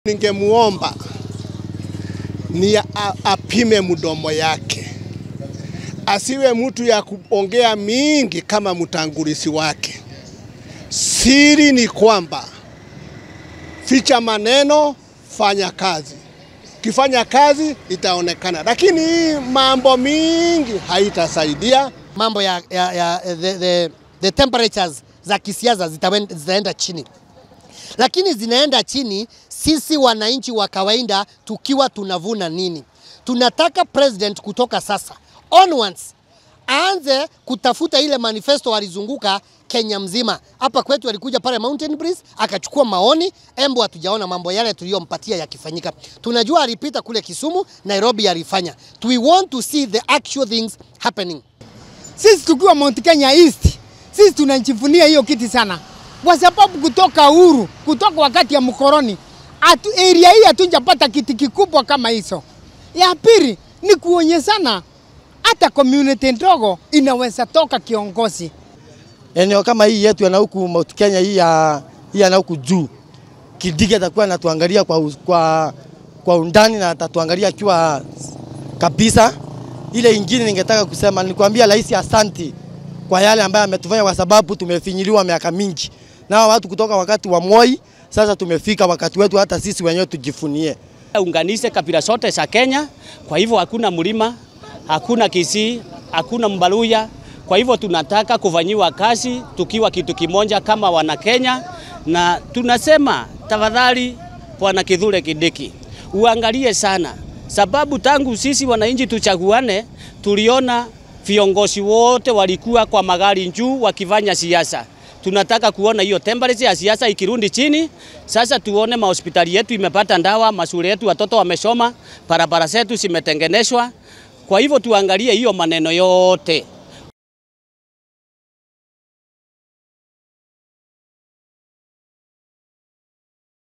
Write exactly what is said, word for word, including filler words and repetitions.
Ningemuomba ni apime mdomo yake, asiwe mtu ya kuongea mingi kama mtangulisi wake. Siri ni kwamba ficha maneno, fanya kazi. Kifanya kazi itaonekana, lakini mambo mingi haitasaidia. Mambo ya, ya, ya the, the, the temperatures za kisiasa zitaenda chini, lakini zinaenda chini sisi wananchi wa kawaida tukiwa tunavuna nini? Tunataka president kutoka sasa onwards aanze kutafuta ile manifesto alizunguka Kenya mzima. Hapa kwetu alikuja pale Mountain Breeze akachukua maoni, embo hatujaona mambo yale tuliyompatia yakifanyika. Tunajua alipita kule Kisumu, Nairobi alifanya. We want to see the actual things happening. Sisi tukiwa Mount Kenya East, sisi tunajivunia hiyo kiti sana. Kwa sababu kutoka uhuru, kutoka wakati ya mkoroni, atu area hii hatujapata kiti kikubwa kama hizo. Ya pili ni kuonyeshana hata community ndogo inaweza toka kiongozi. Eneo kama hii yetu ya huku Mount Kenya hii ya hii ya huku juu, Kindiki atakuwa anatuangalia kwa kwa kwa undani na atatuangalia akiwa kabisa. Ile ingine ningetaka kusema ni kuambia rais asante kwa yale ambayo ametufanya, kwa sababu tumefinyiliwa miaka mingi na watu kutoka wakati wa Moi. Sasa tumefika wakati wetu hata sisi wenyewe tujifunie. Unganishe kabila zote za Kenya, kwa hivyo hakuna mlima, hakuna Kisii, hakuna Mbaluya. Kwa hivyo tunataka kufanyiwa kazi tukiwa kitu kimoja kama wana Kenya, na tunasema tafadhali Bwana Kithure Kindiki uangalie sana, sababu tangu sisi wananchi tuchaguane tuliona viongozi wote walikuwa kwa magari juu wakifanya siasa. Tunataka kuona hiyo temperature ya siasa ikirudi chini. Sasa tuone mahospitali yetu imepata ndawa, mashule yetu watoto wamesoma, barabara zetu zimetengenezwa. Kwa hivyo tuangalie hiyo maneno yote.